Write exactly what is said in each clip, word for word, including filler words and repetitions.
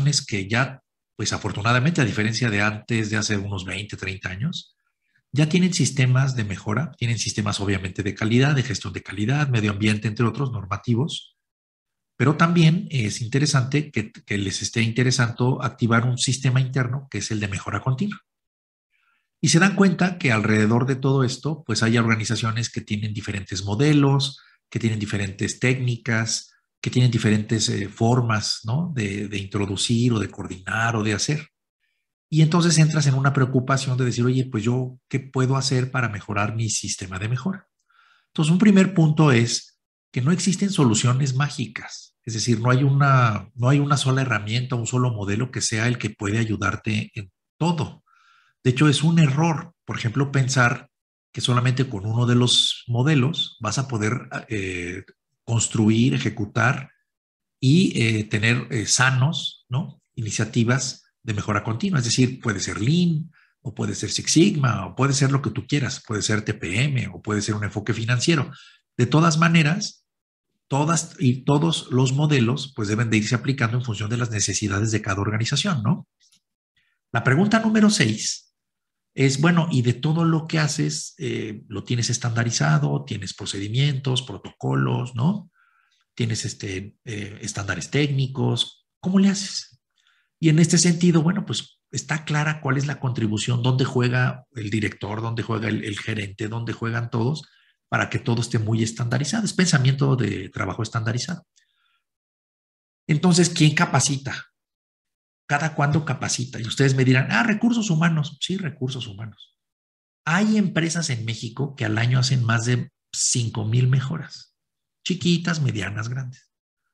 organizaciones que ya, pues afortunadamente, a diferencia de antes, de hace unos veinte, treinta años, ya tienen sistemas de mejora, tienen sistemas obviamente de calidad, de gestión de calidad, medio ambiente, entre otros, normativos, pero también es interesante que, que les esté interesando activar un sistema interno que es el de mejora continua. Y se dan cuenta que alrededor de todo esto, pues hay organizaciones que tienen diferentes modelos, que tienen diferentes técnicas, que tienen diferentes eh, formas, ¿no? de, de introducir o de coordinar o de hacer. Y entonces entras en una preocupación de decir, oye, pues yo, ¿qué puedo hacer para mejorar mi sistema de mejora? Entonces, un primer punto es que no existen soluciones mágicas. Es decir, no hay una, no hay una sola herramienta, un solo modelo que sea el que puede ayudarte en todo. De hecho, es un error, por ejemplo, pensar que solamente con uno de los modelos vas a poder eh, construir, ejecutar y eh, tener eh, sanos, ¿no? Iniciativas de mejora continua. Es decir, puede ser Lean, o puede ser Six Sigma, o puede ser lo que tú quieras, puede ser T P M, o puede ser un enfoque financiero. De todas maneras, todas y todos los modelos pues deben de irse aplicando en función de las necesidades de cada organización, ¿no? La pregunta número seis es, bueno, y de todo lo que haces, eh, lo tienes estandarizado, tienes procedimientos, protocolos, ¿no? Tienes este, eh, estándares técnicos, ¿cómo le haces? Y en este sentido, bueno, pues está clara cuál es la contribución, dónde juega el director, dónde juega el, el gerente, dónde juegan todos, para que todo esté muy estandarizado. Es pensamiento de trabajo estandarizado. Entonces, ¿quién capacita? ¿Cada cuándo capacita? Y ustedes me dirán, ah, recursos humanos. Sí, recursos humanos. Hay empresas en México que al año hacen más de cinco mil mejoras, chiquitas, medianas, grandes.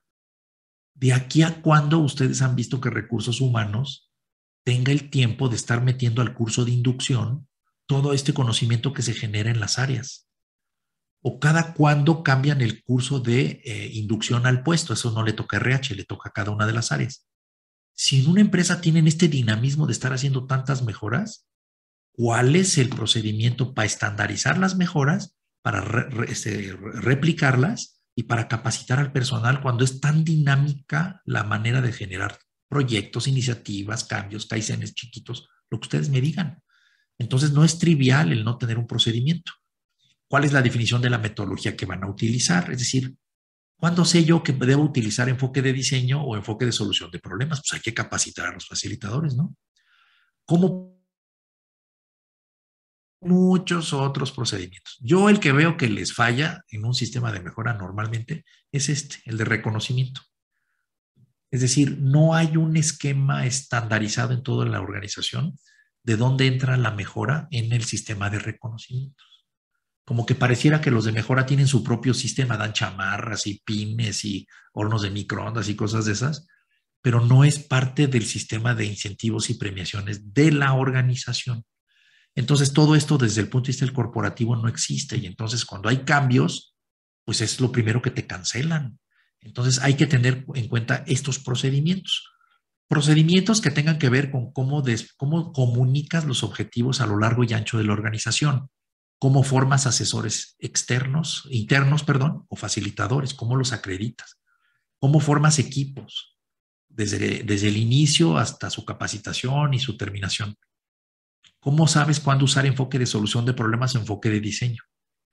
¿De aquí a cuándo ustedes han visto que recursos humanos tenga el tiempo de estar metiendo al curso de inducción todo este conocimiento que se genera en las áreas? ¿O cada cuándo cambian el curso de eh, inducción al puesto? Eso no le toca a R H, le toca a cada una de las áreas. Si en una empresa tienen este dinamismo de estar haciendo tantas mejoras, ¿cuál es el procedimiento para estandarizar las mejoras, para re, re, este, replicarlas y para capacitar al personal cuando es tan dinámica la manera de generar proyectos, iniciativas, cambios, kaizenes chiquitos, lo que ustedes me digan? Entonces no es trivial el no tener un procedimiento. ¿Cuál es la definición de la metodología que van a utilizar? Es decir, ¿cuándo sé yo que debo utilizar enfoque de diseño o enfoque de solución de problemas? Pues hay que capacitar a los facilitadores, ¿no? ¿Cómo? Muchos otros procedimientos. Yo el que veo que les falla en un sistema de mejora normalmente es este, el de reconocimiento. Es decir, no hay un esquema estandarizado en toda la organización de dónde entra la mejora en el sistema de reconocimiento. Como que pareciera que los de mejora tienen su propio sistema, dan chamarras y pines y hornos de microondas y cosas de esas, pero no es parte del sistema de incentivos y premiaciones de la organización. Entonces, todo esto desde el punto de vista del corporativo no existe, y entonces cuando hay cambios, pues es lo primero que te cancelan. Entonces, hay que tener en cuenta estos procedimientos. Procedimientos que tengan que ver con cómo, des, cómo comunicas los objetivos a lo largo y ancho de la organización, cómo formas asesores externos, internos, perdón, o facilitadores, cómo los acreditas, cómo formas equipos, desde, desde el inicio hasta su capacitación y su terminación. ¿Cómo sabes cuándo usar enfoque de solución de problemas o enfoque de diseño?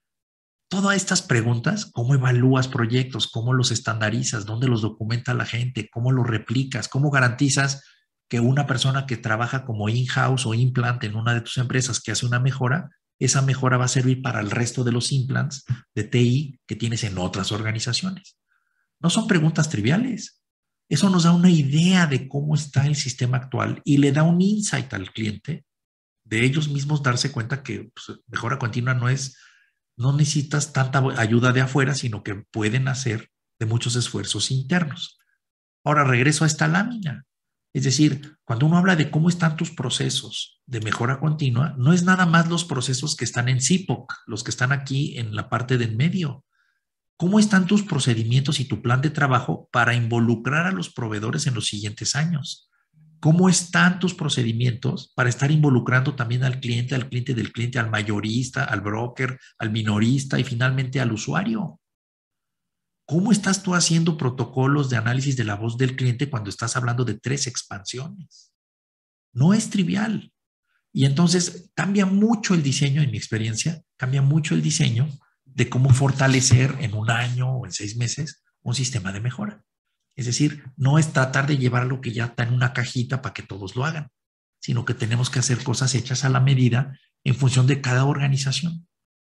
Todas estas preguntas, ¿cómo evalúas proyectos? ¿Cómo los estandarizas? ¿Dónde los documenta la gente? ¿Cómo los replicas? ¿Cómo garantizas que una persona que trabaja como in-house o implant en una de tus empresas que hace una mejora, esa mejora va a servir para el resto de los implants de T I que tienes en otras organizaciones? No son preguntas triviales. Eso nos da una idea de cómo está el sistema actual y le da un insight al cliente de ellos mismos darse cuenta que pues, mejora continua no es, no necesitas tanta ayuda de afuera, sino que pueden hacer de muchos esfuerzos internos. Ahora regreso a esta lámina. Es decir, cuando uno habla de cómo están tus procesos de mejora continua, no es nada más los procesos que están en C I P O C, los que están aquí en la parte de en medio. ¿Cómo están tus procedimientos y tu plan de trabajo para involucrar a los proveedores en los siguientes años? ¿Cómo están tus procedimientos para estar involucrando también al cliente, al cliente del cliente, al mayorista, al broker, al minorista y finalmente al usuario? ¿Cómo estás tú haciendo protocolos de análisis de la voz del cliente cuando estás hablando de tres expansiones? No es trivial. Y entonces cambia mucho el diseño, en mi experiencia, cambia mucho el diseño de cómo fortalecer en un año o en seis meses un sistema de mejora. Es decir, no es tratar de llevar lo que ya está en una cajita para que todos lo hagan, sino que tenemos que hacer cosas hechas a la medida en función de cada organización.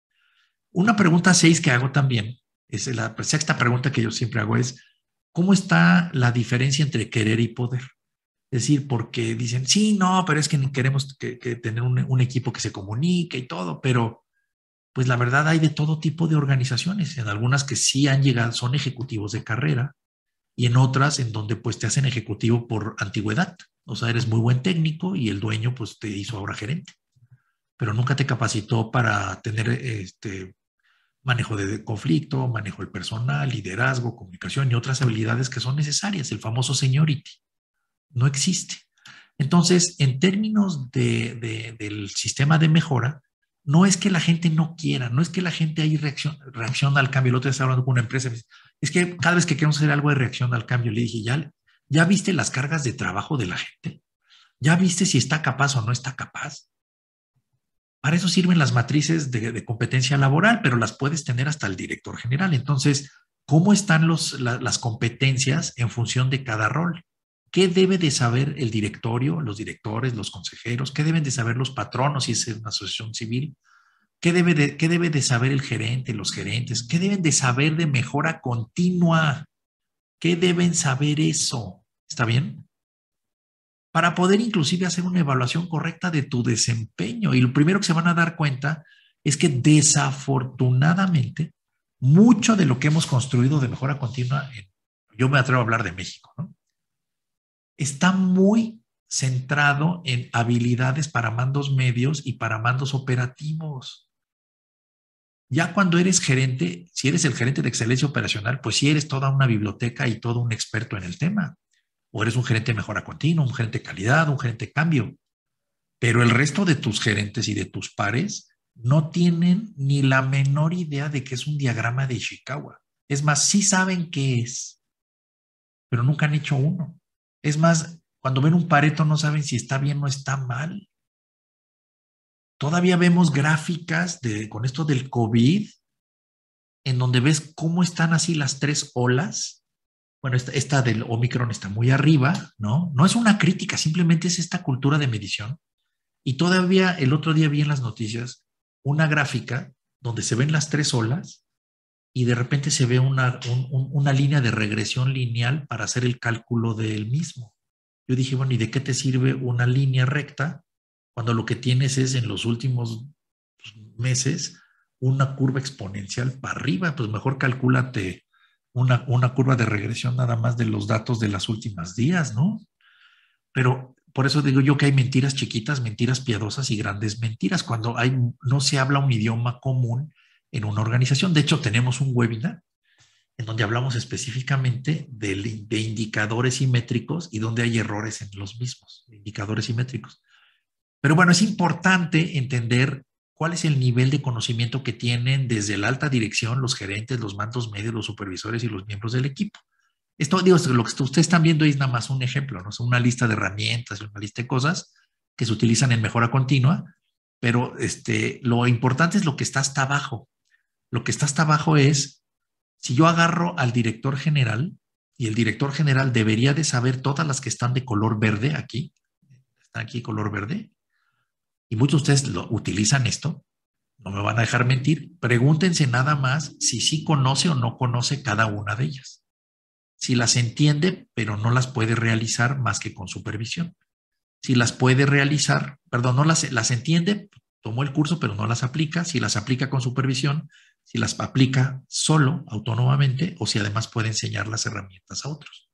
Una pregunta seis que hago también, es la sexta pregunta que yo siempre hago es, ¿cómo está la diferencia entre querer y poder? Es decir, porque dicen, sí, no, pero es que queremos que, que tener un, un equipo que se comunique y todo, pero pues la verdad hay de todo tipo de organizaciones, en algunas que sí han llegado, son ejecutivos de carrera, y en otras en donde pues te hacen ejecutivo por antigüedad. O sea, eres muy buen técnico y el dueño pues te hizo ahora gerente, pero nunca te capacitó para tener este manejo de conflicto, manejo del personal, liderazgo, comunicación y otras habilidades que son necesarias, el famoso seniority. No existe. Entonces, en términos de, de, del sistema de mejora, no es que la gente no quiera, no es que la gente ahí reacciona, reacciona al cambio. El otro día estaba hablando con una empresa, es que cada vez que queremos hacer algo de reacción al cambio, le dije, ¿ya, ya viste las cargas de trabajo de la gente? ¿Ya viste si está capaz o no está capaz? Para eso sirven las matrices de, de competencia laboral, pero las puedes tener hasta el director general. Entonces, ¿cómo están los, la, las competencias en función de cada rol? ¿Qué debe de saber el directorio, los directores, los consejeros? ¿Qué deben de saber los patronos si es una asociación civil? ¿Qué debe de, qué debe de saber el gerente, los gerentes? ¿Qué deben de saber de mejora continua? ¿Qué deben saber eso? ¿Está bien? Para poder inclusive hacer una evaluación correcta de tu desempeño. Y lo primero que se van a dar cuenta es que desafortunadamente mucho de lo que hemos construido de mejora continua, en, yo me atrevo a hablar de México, ¿no? Está muy centrado en habilidades para mandos medios y para mandos operativos. Ya cuando eres gerente, si eres el gerente de excelencia operacional, pues sí eres toda una biblioteca y todo un experto en el tema. O eres un gerente de mejora continua, un gerente de calidad, un gerente de cambio. Pero el resto de tus gerentes y de tus pares no tienen ni la menor idea de qué es un diagrama de Ishikawa. Es más, sí saben qué es, pero nunca han hecho uno. Es más, cuando ven un Pareto no saben si está bien o está mal. Todavía vemos gráficas de, con esto del COVID, en donde ves cómo están así las tres olas. Bueno, esta, esta del Omicron está muy arriba, ¿no? No es una crítica, simplemente es esta cultura de medición. Y todavía el otro día vi en las noticias una gráfica donde se ven las tres olas y de repente se ve una, un, un, una línea de regresión lineal para hacer el cálculo del mismo. Yo dije, bueno, ¿y de qué te sirve una línea recta cuando lo que tienes es en los últimos meses una curva exponencial para arriba? Pues mejor calcúlate una, una curva de regresión nada más de los datos de las últimas días, ¿no? Pero por eso digo yo que hay mentiras chiquitas, mentiras piadosas y grandes mentiras cuando hay, no se habla un idioma común en una organización. De hecho, tenemos un webinar en donde hablamos específicamente de, de indicadores simétricos y donde hay errores en los mismos indicadores simétricos. Pero bueno, es importante entender cuál es el nivel de conocimiento que tienen desde la alta dirección, los gerentes, los mandos medios, los supervisores y los miembros del equipo. Esto, digo, lo que ustedes están viendo es nada más un ejemplo, ¿no? Es una lista de herramientas, una lista de cosas que se utilizan en mejora continua, pero este, lo importante es lo que está hasta abajo. Lo que está hasta abajo es, si yo agarro al director general, y el director general debería de saber todas las que están de color verde aquí, están aquí color verde, y muchos de ustedes lo utilizan esto, no me van a dejar mentir, pregúntense nada más si sí conoce o no conoce cada una de ellas. Si las entiende, pero no las puede realizar más que con supervisión. Si las puede realizar, perdón, no las, las entiende, tomó el curso, pero no las aplica. Si las aplica con supervisión, si las aplica solo, autónomamente, o si además puede enseñar las herramientas a otros.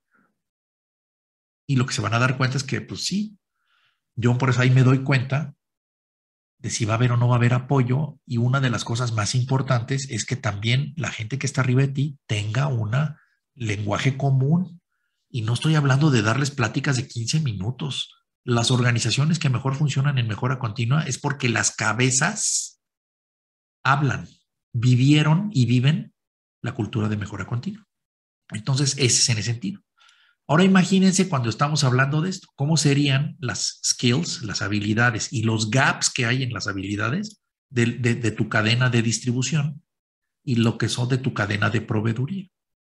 Y lo que se van a dar cuenta es que, pues sí, yo por eso ahí me doy cuenta de si va a haber o no va a haber apoyo. Y una de las cosas más importantes es que también la gente que está arriba de ti tenga una lenguaje común. Y no estoy hablando de darles pláticas de quince minutos. Las organizaciones que mejor funcionan en mejora continua es porque las cabezas hablan, vivieron y viven la cultura de mejora continua. Entonces, ese es en ese sentido. Ahora imagínense cuando estamos hablando de esto, ¿cómo serían las skills, las habilidades y los gaps que hay en las habilidades de, de, de tu cadena de distribución y lo que son de tu cadena de proveeduría?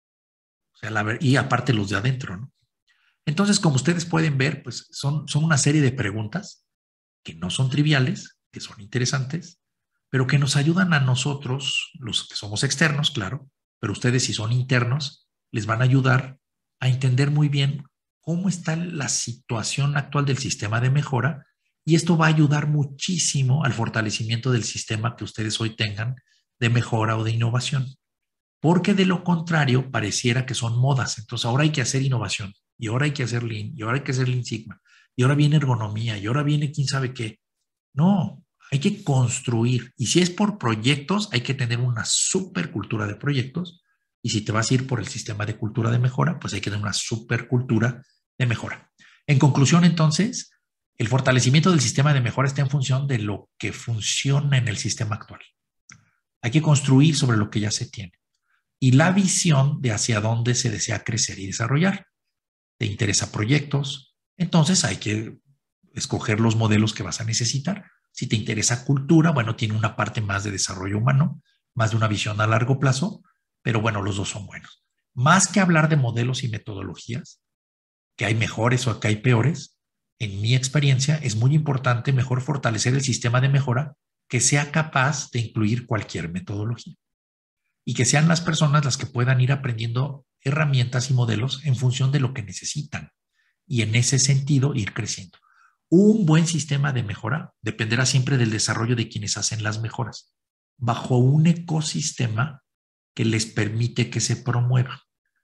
O sea, la, y aparte los de adentro, ¿no? Entonces, como ustedes pueden ver, pues son, son una serie de preguntas que no son triviales, que son interesantes, pero que nos ayudan a nosotros, los que somos externos, claro, pero ustedes si son internos, les van a ayudar a entender muy bien cómo está la situación actual del sistema de mejora, y esto va a ayudar muchísimo al fortalecimiento del sistema que ustedes hoy tengan de mejora o de innovación. Porque de lo contrario pareciera que son modas. Entonces ahora hay que hacer innovación, y ahora hay que hacer Lean, y ahora hay que hacer Lean Sigma, y ahora viene ergonomía, y ahora viene quién sabe qué. No, hay que construir. Y si es por proyectos, hay que tener una super cultura de proyectos. Y si te vas a ir por el sistema de cultura de mejora, pues hay que tener una super cultura de mejora. En conclusión, entonces, el fortalecimiento del sistema de mejora está en función de lo que funciona en el sistema actual. Hay que construir sobre lo que ya se tiene. Y la visión de hacia dónde se desea crecer y desarrollar. ¿Te interesa proyectos? Entonces hay que escoger los modelos que vas a necesitar. Si te interesa cultura, bueno, tiene una parte más de desarrollo humano, más de una visión a largo plazo, pero bueno, los dos son buenos. Más que hablar de modelos y metodologías, que hay mejores o que hay peores, en mi experiencia es muy importante mejor fortalecer el sistema de mejora que sea capaz de incluir cualquier metodología y que sean las personas las que puedan ir aprendiendo herramientas y modelos en función de lo que necesitan y en ese sentido ir creciendo. Un buen sistema de mejora dependerá siempre del desarrollo de quienes hacen las mejoras, bajo un ecosistema que les permite que se promueva.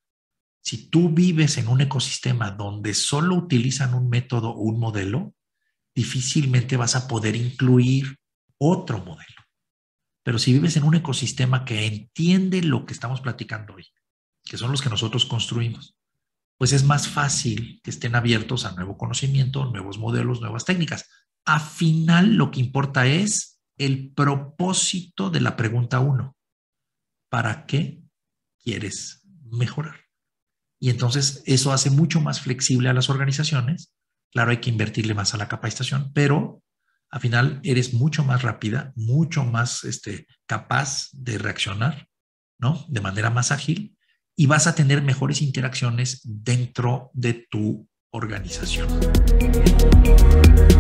Si tú vives en un ecosistema donde solo utilizan un método o un modelo, difícilmente vas a poder incluir otro modelo. Pero si vives en un ecosistema que entiende lo que estamos platicando hoy, que son los que nosotros construimos, pues es más fácil que estén abiertos a nuevo conocimiento, nuevos modelos, nuevas técnicas. Al final, lo que importa es el propósito de la pregunta uno. ¿Para qué quieres mejorar? Y entonces eso hace mucho más flexible a las organizaciones. Claro, hay que invertirle más a la capacitación, pero al final eres mucho más rápida, mucho más este, capaz de reaccionar, ¿no? De manera más ágil, y vas a tener mejores interacciones dentro de tu organización.